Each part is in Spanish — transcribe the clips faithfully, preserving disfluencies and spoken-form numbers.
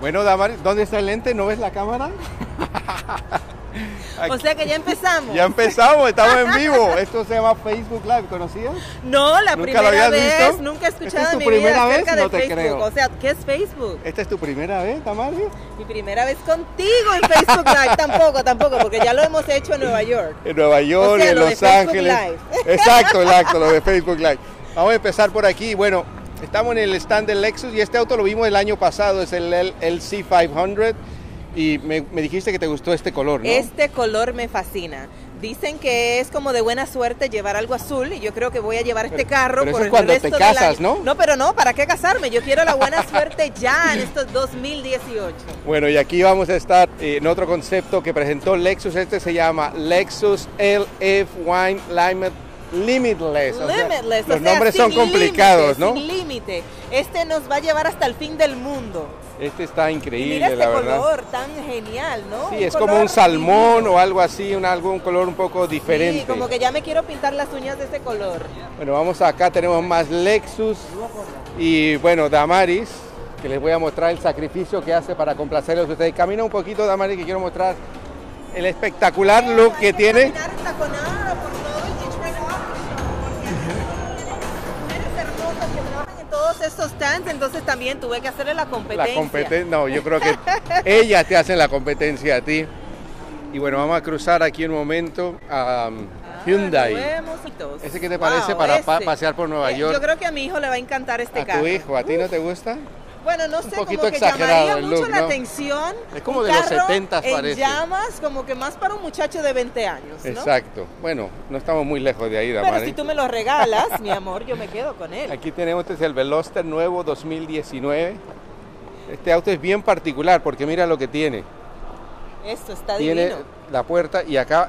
Bueno, Damaris, ¿dónde está el lente? ¿No ves la cámara? O sea que ya empezamos. Ya empezamos, estamos en vivo. Esto se llama Facebook Live, ¿conocías? No, la ¿Nunca primera lo habías vez, visto? nunca he escuchado ¿Esta es en tu mi vida primera acerca vez? de No te Facebook. creo. O sea, ¿qué es Facebook? ¿Esta es tu primera vez, Damaris? Mi primera vez contigo en Facebook Live. Tampoco, tampoco, porque ya lo hemos hecho en Nueva York. En Nueva York, O sea, en lo de Los Facebook Ángeles. Live. Exacto, exacto, lo de Facebook Live. Vamos a empezar por aquí. Bueno, estamos en el stand del Lexus y este auto lo vimos el año pasado, es el L C quinientos. Y me, me dijiste que te gustó este color, ¿no? Este color me fascina. Dicen que es como de buena suerte llevar algo azul y yo creo que voy a llevar Pero- este carro pero eso por es el cuando resto te del casas, año. ¿no? No, pero no, ¿para qué casarme? Yo quiero la buena suerte ya en estos dos mil dieciocho. Bueno, y aquí vamos a estar eh, en otro concepto que presentó Lexus. Este se llama Lexus L F Wine Limit Limitless. O sea, Limitless, los o sea, nombres sin son complicados, límite, ¿no? Sin límite. Este nos va a llevar hasta el fin del mundo. Este está Y increíble, mira este la verdad. color tan genial, ¿no? Sí, Un es como color un salmón divino. o algo así, un, algo, un color un poco diferente. Sí, como que ya me quiero pintar las uñas de este color. Bueno, vamos acá, tenemos más Lexus y bueno, Damaris, que les voy a mostrar el sacrificio que hace para complacerlos a ustedes. Camina un poquito, Damaris, que quiero mostrar el espectacular look que tiene. Caminar entaconada por todo el Detroit Office, porque mujeres hermosas que trabajan en todos estos stands, entonces también tuve que hacerle la competencia. La competencia, no, yo creo que ellas te hacen la competencia a ti. Y bueno, vamos a cruzar aquí un momento a um, Ah, Hyundai. lo vemos y todos. ¿Ese qué te parece Wow, para pa- ese. pasear por Nueva Eh, York? Yo creo que a mi hijo le va a encantar este A carro. tu hijo, ¿a ti no te gusta? Bueno, no sé, poquito como que exagerado llamaría el mucho look, la ¿no? atención. Es como un de los carro setentas, en parece. llamas, como que más para un muchacho de veinte años, ¿no? Exacto. Bueno, no estamos muy lejos de ahí, Pero Damaris. si tú me lo regalas, mi amor, yo me quedo con él. Aquí tenemos, este es el Veloster nuevo dos mil diecinueve. Este auto es bien particular porque mira lo que tiene. Esto está Tiene divino. la puerta y acá,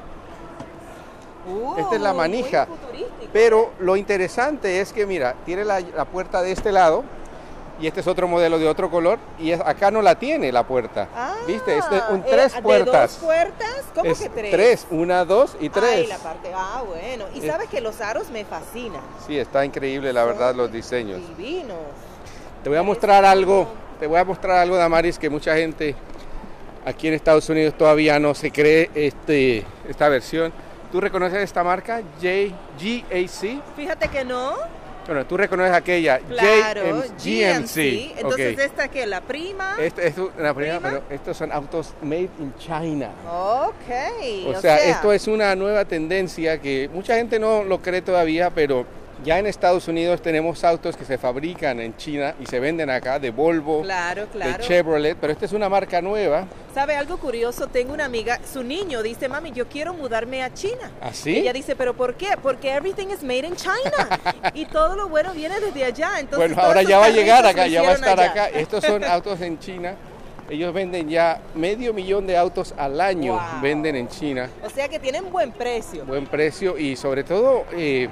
Uh, esta es la manija. muy futurístico. Pero lo interesante es que mira, tiene la, la puerta de este lado y este es otro modelo de otro color y es- acá no la tiene la puerta. Ah, ¿Viste? Este es un eh, tres ¿de puertas. dos puertas? ¿Cómo Es que tres? Tres, una, dos y tres. Ay, la parte, ah, bueno. Y Eh. sabes que los aros me fascinan. Sí, está increíble la verdad los diseños. Divinos. Te voy a mostrar algo, te voy a mostrar algo, Damaris, que mucha gente aquí en Estados Unidos todavía no se cree este, esta versión. ¿Tú reconoces esta marca? J G A C. Fíjate que no. Bueno, tú reconoces aquella Claro, J M G M C. G M C. Entonces, Ok. ¿esta qué? ¿La prima? Este es una primera, ¿Prima? pero estos son autos made in China. Ok. O sea, esto es una nueva tendencia que mucha gente no lo cree todavía, pero ya en Estados Unidos tenemos autos que se fabrican en China y se venden acá, de Volvo, Claro, claro. de Chevrolet, pero esta es una marca nueva. ¿Sabe algo curioso? Tengo una amiga, su niño dice, mami, yo quiero mudarme a China. ¿Ah, sí? Ella dice, ¿pero por qué? Porque everything is made in China. Y todo lo bueno viene desde allá. Entonces, Bueno, todos ahora esos ya va a carritos llegar lo acá, ya va a hicieron estar allá. acá. Estos son autos en China. Ellos venden ya medio millón de autos al año, Wow. venden en China. O sea que tienen buen precio. Buen precio y sobre todo eh,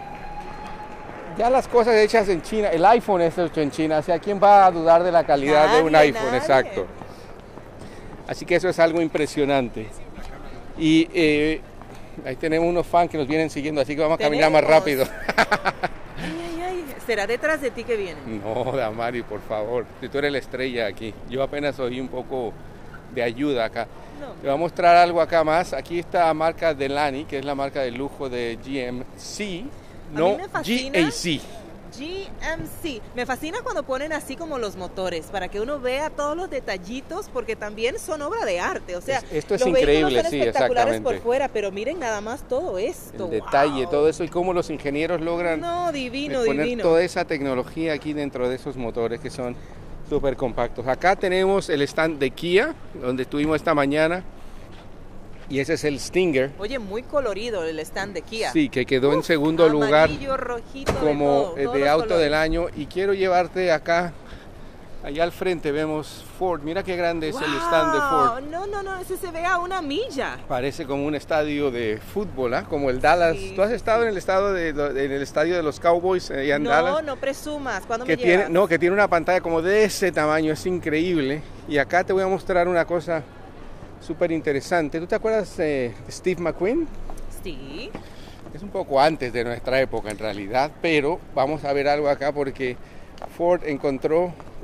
ya las cosas hechas en China. El iPhone es hecho en China, o sea, ¿quién va a dudar de la calidad de un Nadie, iPhone? nadie. Exacto. Así que eso es algo impresionante. Y eh, ahí tenemos unos fans que nos vienen siguiendo, así que vamos a caminar más Tenemos. rápido. Ay, ay, ay. ¿Será detrás de ti que viene? No, Damari, por favor, si tú eres la estrella aquí. Yo apenas oí un poco de ayuda acá. No. Te voy a mostrar algo acá más. Aquí está la marca Delani, que es la marca de lujo de G M C, A no mí me fascina. G A C. G M C. Me fascina cuando ponen así como los motores, para que uno vea todos los detallitos, porque también son obra de arte. O sea, Es- esto es los increíble, vehículos son sí, espectaculares exactamente. por fuera, pero miren nada más todo esto. El detalle, wow. todo eso y cómo los ingenieros logran No, divino, eh, poner divino. toda esa tecnología aquí dentro de esos motores que son súper compactos. Acá tenemos el stand de Kia, donde estuvimos esta mañana, y ese es el Stinger. Oye, muy colorido el stand de Kia. Sí, que quedó en Uf, segundo lugar amarillo, rojito, como de, todo, eh, todos de los auto colores. del año. Y quiero llevarte acá, allá al frente vemos Ford. Mira qué grande es el stand de Ford. Wow, no, no, no, ese se ve a una milla. Parece como un estadio de fútbol, ¿ah? Como el Dallas. Sí, ¿Tú has sí, estado sí. en el estadio de, en el estadio de los Cowboys eh, allá en No, Dallas? no presumas. ¿Cuándo Que me tiene, llevas? no, que tiene una pantalla como de ese tamaño, es increíble. Y acá te voy a mostrar una cosa súper interesante. ¿Tú te acuerdas de Steve McQueen? Sí. Es un poco antes de nuestra época en realidad, pero vamos a ver algo acá porque Ford encontró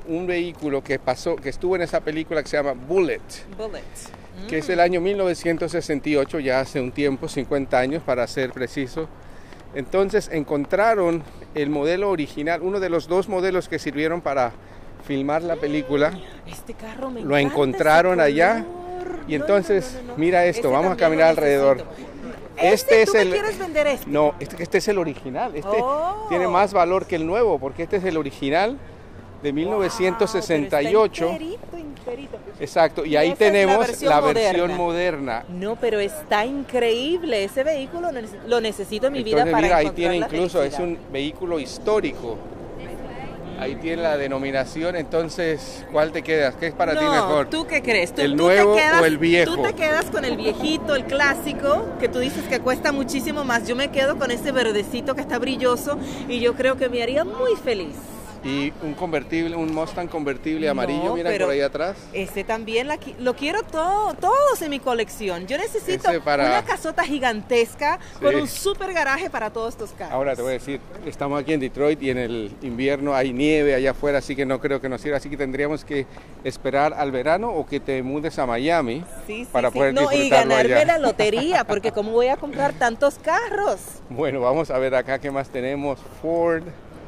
un vehículo que pasó, que estuvo en esa película que se llama Bullet. Bullet. Mm. Que es del año mil novecientos sesenta y ocho, ya hace un tiempo, cincuenta años para ser preciso. Entonces encontraron el modelo original, uno de los dos modelos que sirvieron para filmar la película. Este carro me lo encanta, encontraron allá. Y entonces, no, no, no, no. mira esto, este vamos a caminar alrededor. Este, este ¿tú es el. Me quieres vender este? No, este, este es el original. Este oh. tiene más valor que el nuevo, porque este es el original de mil novecientos sesenta y ocho. Wow, enterito, enterito. Exacto, y, y ahí tenemos la versión, la versión moderna. No, pero está increíble. Ese vehículo lo necesito en mi Entonces, vida para mira, ahí encontrar tiene la incluso, felicidad. es un vehículo histórico. Ahí tiene la denominación, entonces, ¿cuál te quedas? ¿Qué es para no, ti mejor? ¿tú qué crees? ¿Tú, ¿El tú nuevo te quedas, o el viejo? Tú te quedas con el viejito, el clásico, que tú dices que cuesta muchísimo más. Yo me quedo con ese verdecito que está brilloso y yo creo que me haría muy feliz. Y un convertible, un Mustang convertible amarillo, no, mira por ahí atrás. Ese también la, lo quiero todo, todos en mi colección. Yo necesito para... una casota gigantesca sí. con un super garaje para todos estos carros. Ahora te voy a decir, estamos aquí en Detroit y en el invierno hay nieve allá afuera, así que no creo que nos sirva. Así que tendríamos que esperar al verano o que te mudes a Miami sí, sí, para sí. poder no, disfrutarlo y ganarme allá. la lotería, porque ¿cómo voy a comprar tantos carros? Bueno, vamos a ver acá qué más tenemos. Ford.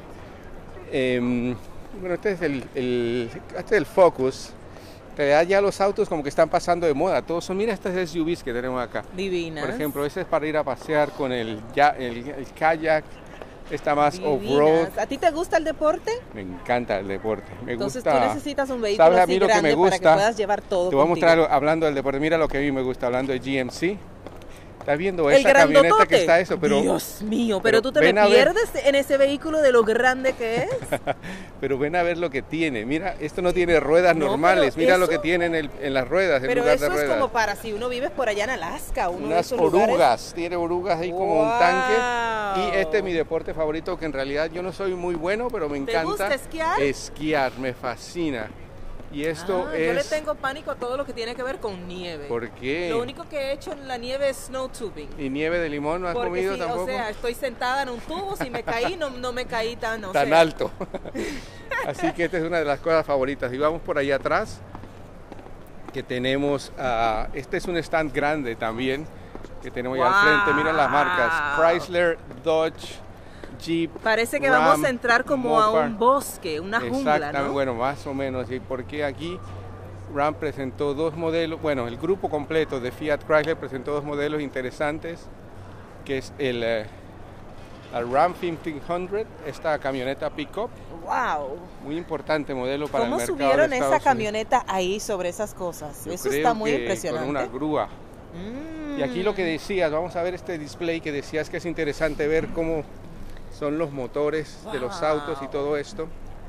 Eh, bueno, este es el, el, este es el Focus. En realidad ya los autos como que están pasando de moda. Todos son, mira estas S U Vs que tenemos acá. Divinas. Por ejemplo, ese es para ir a pasear con el, ya, el, el kayak. Está más off-road. ¿A ti te gusta el deporte? Me encanta el deporte. Me Entonces gusta. tú necesitas un vehículo ¿Sabes a así mí lo que grande me gusta? para que puedas llevar todo Te voy contigo. a mostrar hablando del deporte. Mira lo que a mí me gusta hablando de G M C. ¿Estás viendo el esa grandotote. camioneta que está eso? Pero, Dios mío, pero, pero tú te me pierdes en ese vehículo de lo grande que es. Pero ven a ver lo que tiene. Mira, esto no tiene ruedas no, normales. Mira eso, lo que tiene en, el, en las ruedas. Pero en lugar eso de es ruedas. como para si uno vive por allá en Alaska. Uno Unas de esos orugas. Lugares. Tiene orugas ahí como wow. un tanque. Y este es mi deporte favorito, que en realidad yo no soy muy bueno, pero me encanta. ¿Te gusta esquiar? Esquiar, me fascina. Y esto ah, es... Yo le tengo pánico a todo lo que tiene que ver con nieve. ¿Por qué? Lo único que he hecho en la nieve es snow tubing. ¿Y nieve de limón no has Porque comido sí, tampoco? O sea, estoy sentada en un tubo, si me caí, no, no me caí tan... No tan sé. alto. Así que esta es una de las cosas favoritas. Y vamos por ahí atrás, que tenemos... Uh, este es un stand grande también, que tenemos wow. allá al frente. Miren las marcas. Chrysler, Dodge, Jeep, Parece que Ram, vamos a entrar como Mopar. a un bosque, una jungla, Exactamente, ¿no? bueno, más o menos. ¿Y por qué aquí Ram presentó dos modelos? Bueno, el grupo completo de Fiat Chrysler presentó dos modelos interesantes, que es el, eh, el Ram quince cien, esta camioneta pick-up. ¡Wow! Muy importante modelo para el ¿Cómo mercado subieron de esa Estados camioneta Unidos? Ahí sobre esas cosas? Yo Eso creo está muy que impresionante. con una grúa. Mm. Y aquí lo que decías, vamos a ver este display que decías que es interesante ver cómo son los motores wow. de los autos y todo esto.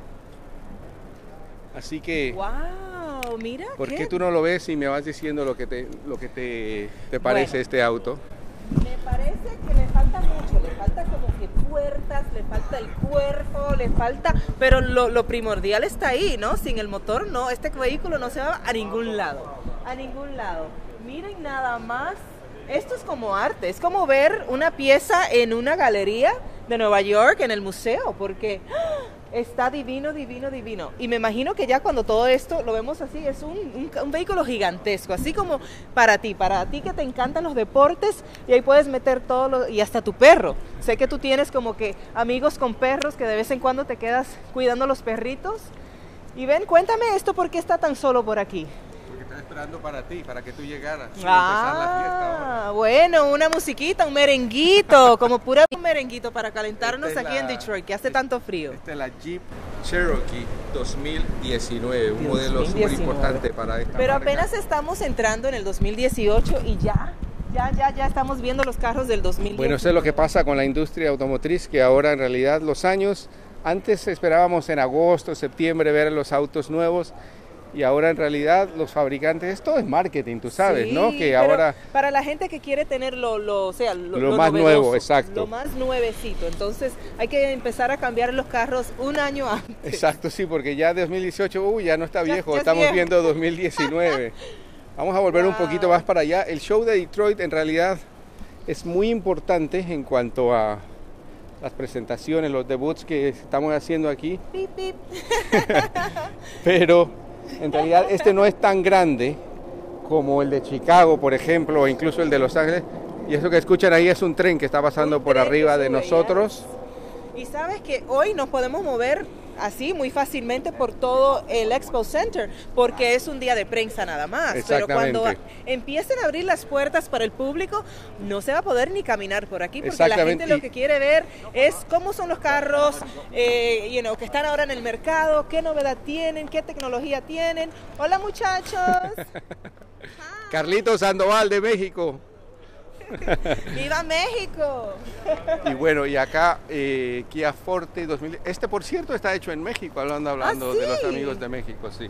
Así que, wow, mira, ¿por qué? qué tú no lo ves y me vas diciendo lo que te, lo que te, te parece bueno, este auto? Me parece que le falta mucho, le falta como que puertas, le falta el cuerpo, le falta, pero lo, lo primordial está ahí, ¿no? Sin el motor, no, este vehículo no se va a ningún lado, a ningún lado. Miren nada más. Esto es como arte, es como ver una pieza en una galería de Nueva York, en el museo, porque está divino, divino, divino. Y me imagino que ya cuando todo esto lo vemos así, es un, un, un vehículo gigantesco, así como para ti, para ti que te encantan los deportes, y ahí puedes meter todo, lo, y hasta tu perro. Sé que tú tienes como que amigos con perros, que de vez en cuando te quedas cuidando los perritos. Y ven, cuéntame esto, ¿por qué está tan solo por aquí? Esperando para ti, para que tú llegaras y ah, empezar la fiesta ahora. Bueno, una musiquita, un merenguito, como pura un merenguito para calentarnos Esta aquí la, en Detroit, que hace es, tanto frío. Esta es la Jeep Cherokee dos mil diecinueve, un Dios modelo súper importante para esta Pero marca. apenas estamos entrando en el dos mil dieciocho y ya, ya, ya, ya estamos viendo los carros del dos mil dieciocho. Bueno, eso es lo que pasa con la industria automotriz, que ahora en realidad los años, antes esperábamos en agosto, septiembre ver los autos nuevos. Y ahora en realidad los fabricantes, esto es marketing, tú sabes, sí, ¿no? Que pero ahora para la gente que quiere tener lo, lo, o sea, lo, lo, lo más novedoso, nuevo, exacto. Lo más nuevecito. Entonces hay que empezar a cambiar los carros un año antes. Exacto, sí, porque ya dos mil dieciocho, uy, ya no está viejo, ya, ya estamos viejo. viendo dos mil diecinueve. Vamos a volver wow. un poquito más para allá. El show de Detroit en realidad es muy importante en cuanto a las presentaciones, los debuts que estamos haciendo aquí. Pip, pip. Pero en realidad este no es tan grande como el de Chicago, por ejemplo, o incluso el de Los Ángeles. Y eso que escuchan ahí es un tren que está pasando Un por tren arriba que de sube, nosotros. ya. Y sabes que hoy nos podemos mover así muy fácilmente por todo el Expo Center, porque es un día de prensa nada más. Pero cuando empiecen a abrir las puertas para el público, no se va a poder ni caminar por aquí, porque la gente lo que quiere ver es cómo son los carros eh, you know, que están ahora en el mercado, qué novedad tienen, qué tecnología tienen. Hola muchachos. Carlitos Sandoval de México. ¡Viva México! Y bueno, y acá eh, Kia Forte dos mil... Este, por cierto, está hecho en México, hablando, hablando ¿Ah, sí? de los amigos de México, sí.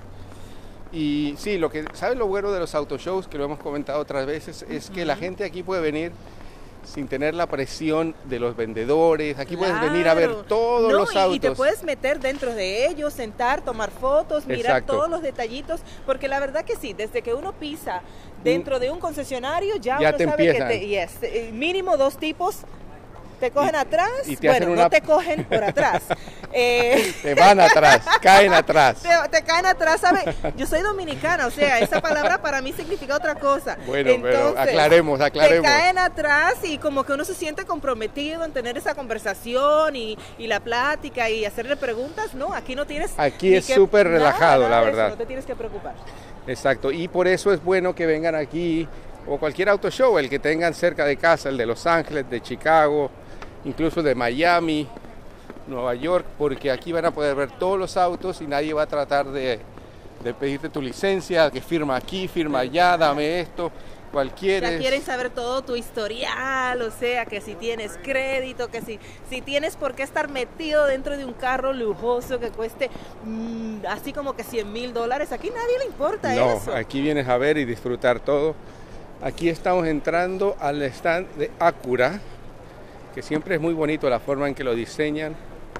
Y sí, lo que ¿sabes lo bueno de los autoshows, que lo hemos comentado otras veces? Es uh-huh. que la gente aquí puede venir sin tener la presión de los vendedores. Aquí claro. puedes venir a ver todos no, los y, autos. Y te puedes meter dentro de ellos, sentar, tomar fotos, mirar Exacto. todos los detallitos, porque la verdad que sí, desde que uno pisa dentro de un concesionario, ya, ya uno te sabe empiezan. que te, yes, mínimo dos tipos te cogen y, atrás, y te bueno, una... no te cogen por atrás. eh... Te van atrás, caen atrás. Te, te caen atrás, ¿sabes? Yo soy dominicana, o sea, esa palabra para mí significa otra cosa. Bueno, Entonces, pero aclaremos, aclaremos. Te caen atrás y como que uno se siente comprometido en tener esa conversación y, y la plática y hacerle preguntas. No, aquí no tienes... Aquí es súper relajado, nada, la verdad. Eso, no te tienes que preocupar. Exacto, y por eso es bueno que vengan aquí, o cualquier auto show, el que tengan cerca de casa, el de Los Ángeles, de Chicago, incluso de Miami, Nueva York, porque aquí van a poder ver todos los autos y nadie va a tratar de, de pedirte tu licencia, que firma aquí, firma allá, dame esto, cualquiera. Ya quieren saber todo tu historial, o sea, que si tienes crédito, que si, si tienes por qué estar metido dentro de un carro lujoso que cueste mmm, así como que cien mil dólares, aquí nadie le importa no, eso. No, aquí vienes a ver y disfrutar todo. Aquí estamos entrando al stand de Acura, que siempre es muy bonito la forma en que lo diseñan,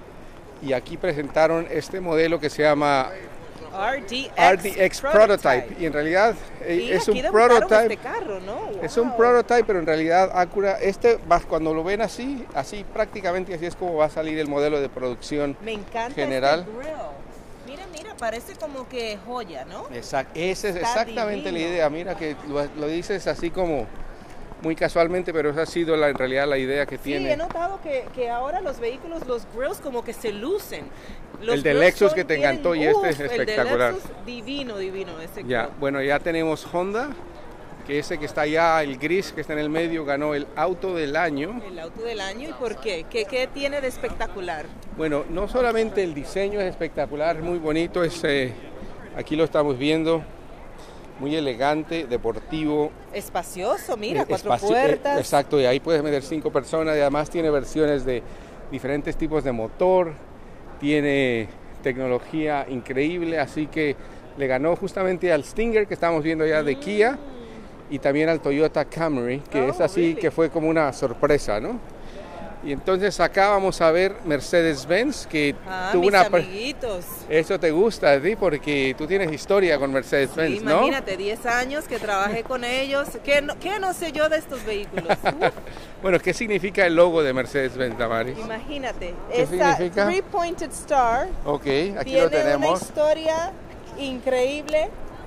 y aquí presentaron este modelo que se llama R D X, R D X Prototype. Prototype, y en realidad y es un prototype, este carro, ¿no? Wow. Es un prototype, pero en realidad Acura, este cuando lo ven así, así prácticamente así es como va a salir el modelo de producción Me encanta general. Este grill. Mira, mira, parece como que joya, ¿no? Exacto, esa es Está exactamente divino. la idea. Mira que lo, lo dices así como muy casualmente, pero esa ha sido la, en realidad la idea que sí, tiene. Sí, he notado que, que ahora los vehículos, los grills como que se lucen. Los el de Lexus son, que te encantó tienen, y este uf, es espectacular. El de Lexus, divino, divino ese ya, grill. bueno, ya tenemos Honda, que ese que está allá, el gris que está en el medio, ganó el auto del año. El auto del año, ¿y por qué? ¿Qué, qué tiene de espectacular? Bueno, no solamente el diseño es espectacular, muy bonito, es, eh, aquí lo estamos viendo, muy elegante, deportivo. Espacioso, mira, cuatro Espacio, puertas. Eh, exacto, y ahí puedes meter cinco personas, y además tiene versiones de diferentes tipos de motor, tiene tecnología increíble, así que le ganó justamente al Stinger que estamos viendo ya de Kia, y también al Toyota Camry, que oh, es así, really? que fue como una sorpresa, ¿no? Y entonces acá vamos a ver Mercedes-Benz, que ah, tuvo mis una... amiguitos. Eso te gusta a ti, porque tú tienes historia con Mercedes-Benz, sí, ¿no? Imagínate, diez años que trabajé con ellos. ¿Qué no, qué no sé yo de estos vehículos? Bueno, ¿qué significa el logo de Mercedes-Benz, Damaris? Imagínate, ¿Qué esa significa? three-pointed star. Ok, aquí tiene lo tenemos. una historia increíble.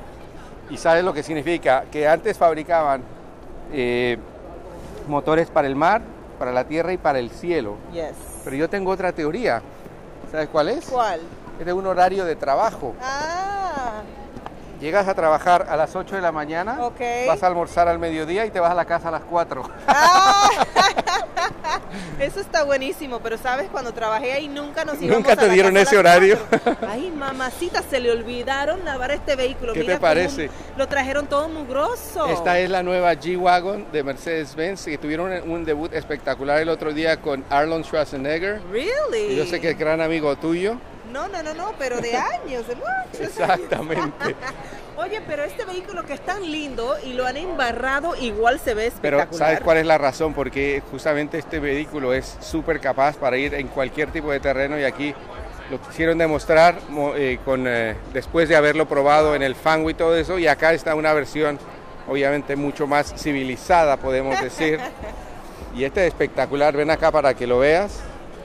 ¿Y sabes lo que significa? Que antes fabricaban eh, motores para el mar, para la tierra y para el cielo. Yes. Pero yo tengo otra teoría. ¿Sabes cuál es? ¿Cuál? Es de un horario de trabajo. Ah. Llegas a trabajar a las ocho de la mañana, okay. vas a almorzar al mediodía y te vas a la casa a las cuatro. Ah. Eso está buenísimo, pero sabes, cuando trabajé ahí nunca nos íbamos ¿Nunca te a la dieron casa ese a las horario? cuatro. Ay, mamacita, se le olvidaron lavar este vehículo. ¿Qué Mira te parece? Lo trajeron todo mugroso. Esta es la nueva G-Wagon de Mercedes-Benz, que tuvieron un debut espectacular el otro día con Arnold Schwarzenegger. Really? Y yo sé que es gran amigo tuyo. No, no, no, no, pero de años, de muchos. Exactamente. Oye, pero este vehículo que es tan lindo y lo han embarrado, igual se ve espectacular. Pero ¿sabes cuál es la razón? Porque justamente este vehículo es súper capaz para ir en cualquier tipo de terreno, y aquí lo quisieron demostrar eh, con, eh, después de haberlo probado en el Fango y todo eso, y acá está una versión obviamente mucho más civilizada, podemos decir. Y este es espectacular, ven acá para que lo veas.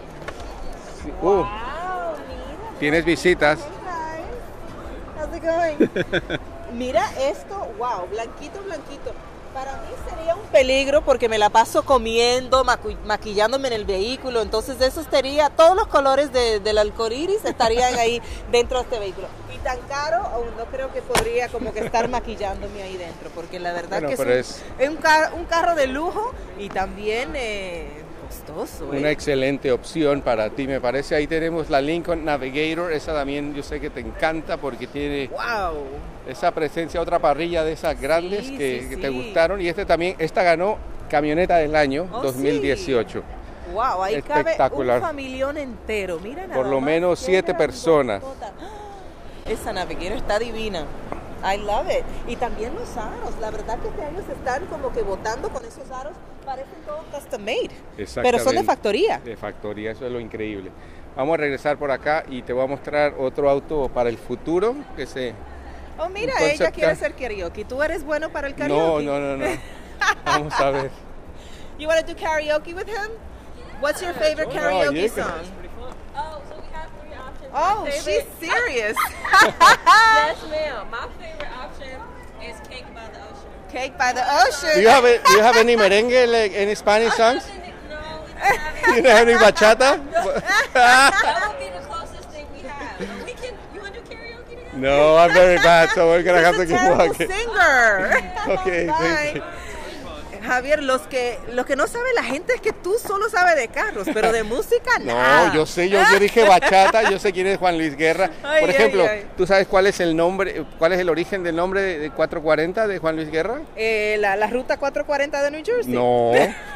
Sí. Uh, Wow, mira. tienes visitas. Hey guys. How's it going? Mira esto, wow, blanquito, blanquito. Para mí sería un peligro porque me la paso comiendo, maqui maquillándome en el vehículo, entonces eso sería, todos los colores de, del arcoíris estarían ahí dentro de este vehículo. Y tan caro, aún no creo que podría como que estar maquillándome ahí dentro, porque la verdad Bueno, que es un, es... es un, car un carro de lujo y también eh, costoso. Una eh. excelente opción para ti, me parece. Ahí tenemos la Lincoln Navigator, esa también yo sé que te encanta porque tiene Wow. esa presencia, otra parrilla de esas grandes Sí, que, sí, que sí. te gustaron. Y este también, esta ganó Camioneta del Año Oh, dos mil dieciocho. Sí. Wow, ahí cabe un familión entero. Mira nada Por lo más, menos qué siete personas. grandotota. Esa Navigator está divina. I love it. Y también los aros. La verdad que este año se están como que botando con esos aros. Parecen todos custom made. Pero son de factoría. De factoría, eso es lo increíble. Vamos a regresar por acá y te voy a mostrar otro auto para el futuro que se... Oh, mira, un ella concept quiere car. hacer karaoke. ¿Tú eres bueno para el No, karaoke? no, no, no. Vamos a ver. You want to do karaoke with him? What's your favorite Oh, karaoke you can. song? Oh, so we have three options. Oh, My she's favorite- serious. Yes, ma'am. My favorite option is Cake by the Ocean. Cake by the Do ocean. you have, a- do you have any merengue, like, any Spanish songs? No, we don't You have don't have any bachata? it. That would be the closest thing we have. But we can. You want to do karaoke together? No, I'm very bad, so we're gonna have to She's a keep terrible walking. singer. Okay, Bye. thank you. Javier, los que, lo que no sabe la gente es que tú solo sabes de carros, pero de música No, nada. yo sé, yo, yo dije bachata, yo sé quién es Juan Luis Guerra. Ay, Por ay, ejemplo, ay. ¿tú sabes cuál es el nombre, cuál es el origen del nombre de, de cuatrocientos cuarenta de Juan Luis Guerra? Eh, la, la ruta cuatrocientos cuarenta de New Jersey. No.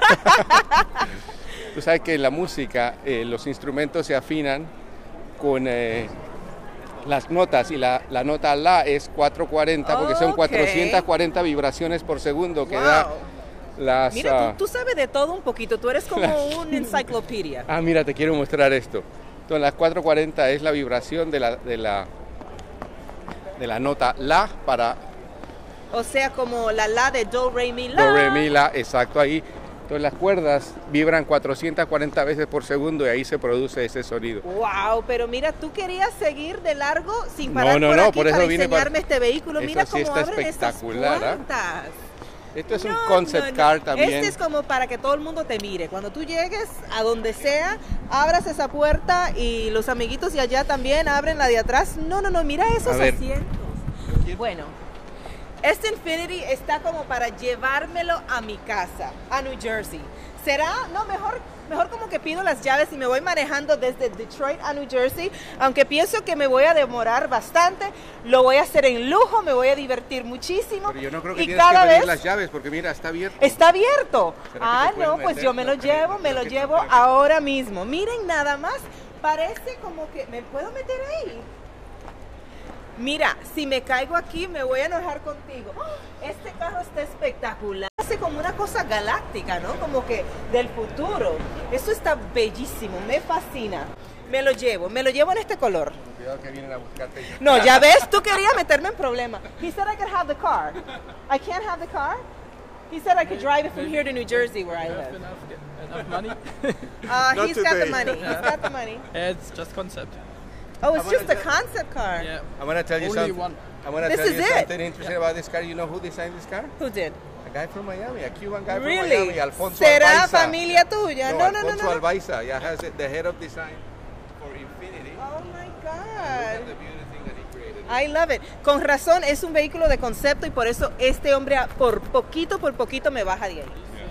Tú sabes que en la música eh, los instrumentos se afinan con eh, las notas y la, la nota la es cuatrocientos cuarenta porque son Ok. cuatrocientas cuarenta vibraciones por segundo que Wow. da las... Mira, ah, tú, tú sabes de todo un poquito, tú eres como una enciclopedia. Ah, mira, te quiero mostrar esto. Entonces, las cuatrocientos cuarenta es la vibración de la, de la, de la nota la para O sea, como la la de do, re, mi, la. do, re, mi, la, exacto ahí. Entonces las cuerdas vibran cuatrocientas cuarenta veces por segundo y ahí se produce ese sonido. Wow, pero mira, tú querías seguir de largo sin No, parar no, por no, aquí por eso para vine para- enseñarme este vehículo. Eso Mira sí cómo está abren esas espectacular, ¿ah? puertas. Esto es un No, concept no, no. car también. Este es como para que todo el mundo te mire. Cuando tú llegues a donde sea, abras esa puerta y los amiguitos de allá también abren la de atrás. No, no, no, mira esos A ver. asientos. Bueno, este Infiniti está como para llevármelo a mi casa, a New Jersey. ¿Será? No, mejor, mejor como que pido las llaves y me voy manejando desde Detroit a New Jersey. Aunque pienso que me voy a demorar bastante, lo voy a hacer en lujo, me voy a divertir muchísimo. Pero yo no creo que y tienes cada que pedir vez las llaves porque mira, está abierto. está abierto. ¿Será que Ah, te puedes no, pues meter? yo me lo No creo, llevo, no me creo lo que- llevo no creo que- ahora mismo. Miren nada más, parece como que me puedo meter ahí. Mira, si me caigo aquí me voy a enojar contigo. ¡Oh! Este carro está espectacular. Hace como una cosa galáctica, ¿no? Como que del futuro. Esto está bellísimo, me fascina. Me lo llevo, me lo llevo en este color. Cuidado que vienen a buscarte. No, ya ves, tú querías meterme en problemas. He said I could have the car. I can't have the car? He said I could drive it from here to New Jersey where I live. Enough, enough money? Uh, Not he's got the today. money. He's got the money. Yeah, it's just concept. Oh, it's I just a wanna- concept car. Yeah. I'm gonna tell you Only something. one. I'm gonna This tell is you it. something interesting about this car. You know who designed this car? Who did? A guy from Miami, a Cuban guy from Really? Miami, Alfonso ¿Será Albaiza. familia tuya? No, no, no, Alfonso no. no. Albaiza, yeah, has it, the head of design for Infinity. Oh my Look God. at the beautiful thing that he created. I love it. Con razón, es un vehículo de concepto y por eso este hombre a- por poquito, por poquito me baja de ahí.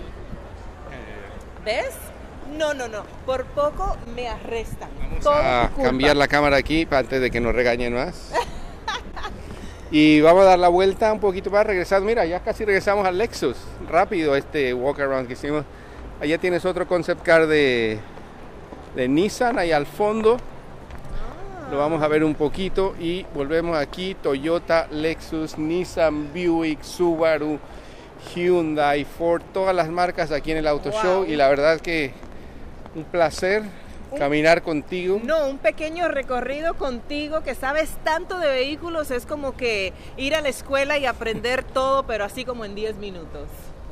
¿Ves? No, no, no. Por poco me arrestan. Vamos Todo a tu culpa. cambiar la cámara aquí para antes de que nos regañen más. Y vamos a dar la vuelta un poquito más, regresar. Mira, ya casi regresamos al Lexus. Rápido este walk around que hicimos. Allá tienes otro concept car de, de Nissan ahí al fondo. Lo vamos a ver un poquito y volvemos aquí. Toyota, Lexus, Nissan, Buick, Subaru, Hyundai, Ford, todas las marcas aquí en el Auto Wow. Show. Y la verdad que un placer caminar contigo. No, un pequeño recorrido contigo que sabes tanto de vehículos es como que ir a la escuela y aprender todo, pero así como en diez minutos.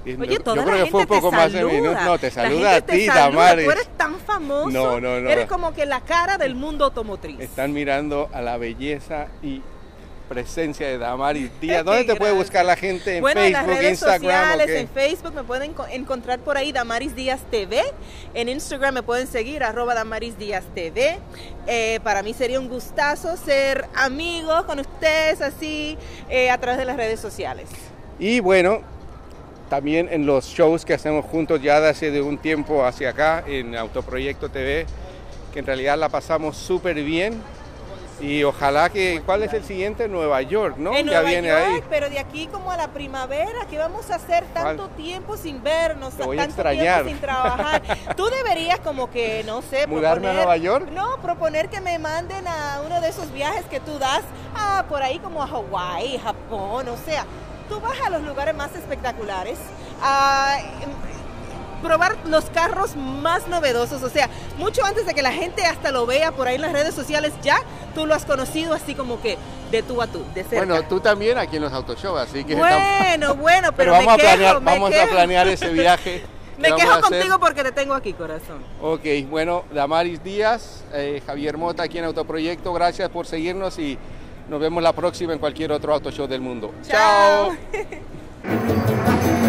Y Oye, no- toda yo la creo que gente fue un poco te más de saluda. minutos. No, te La saluda gente a te ti, saluda. Damaris. Tú eres tan famoso. No, no, no. Eres como que la cara del mundo automotriz. Están mirando a la belleza y presencia de Damaris Díaz. ¿Dónde te puede Gracias. buscar la gente? ¿En Bueno, Facebook, en las redes Instagram sociales, o qué? en Facebook me pueden co- encontrar por ahí Damaris Díaz T V. En Instagram me pueden seguir, arroba Damaris Díaz T V. Eh, para mí sería un gustazo ser amigos con ustedes así eh, a través de las redes sociales. Y bueno, también en los shows que hacemos juntos ya de hace de un tiempo hacia acá en Autoproyecto T V, que en realidad la pasamos súper bien. Y ojalá que, ¿cuál es el siguiente? Nueva York, ¿no? En ya Nueva viene York, ahí. pero de aquí como a la primavera, ¿qué vamos a hacer tanto tiempo sin vernos, Te voy a tanto extrañar. tiempo sin trabajar? Tú deberías como que, no sé, ¿Mudarme a proponer- Nueva York? No, proponer que me manden a uno de esos viajes que tú das, ah, por ahí como a Hawái, Japón, o sea, tú vas a los lugares más espectaculares, a em, probar los carros más novedosos, o sea, mucho antes de que la gente hasta lo vea por ahí en las redes sociales, ya tú lo has conocido así como que de tú a tú, de cerca. Bueno, tú también aquí en los autoshows, así que Bueno, bueno, pero, pero vamos, me a, quejo, planear, me vamos a quejo. planear ese viaje. que Me vamos quejo a hacer. contigo porque te tengo aquí, corazón. Ok, bueno, Damaris Díaz, eh, Javier Mota aquí en Autoproyecto, gracias por seguirnos y nos vemos la próxima en cualquier otro auto show del mundo. Chao. Chao.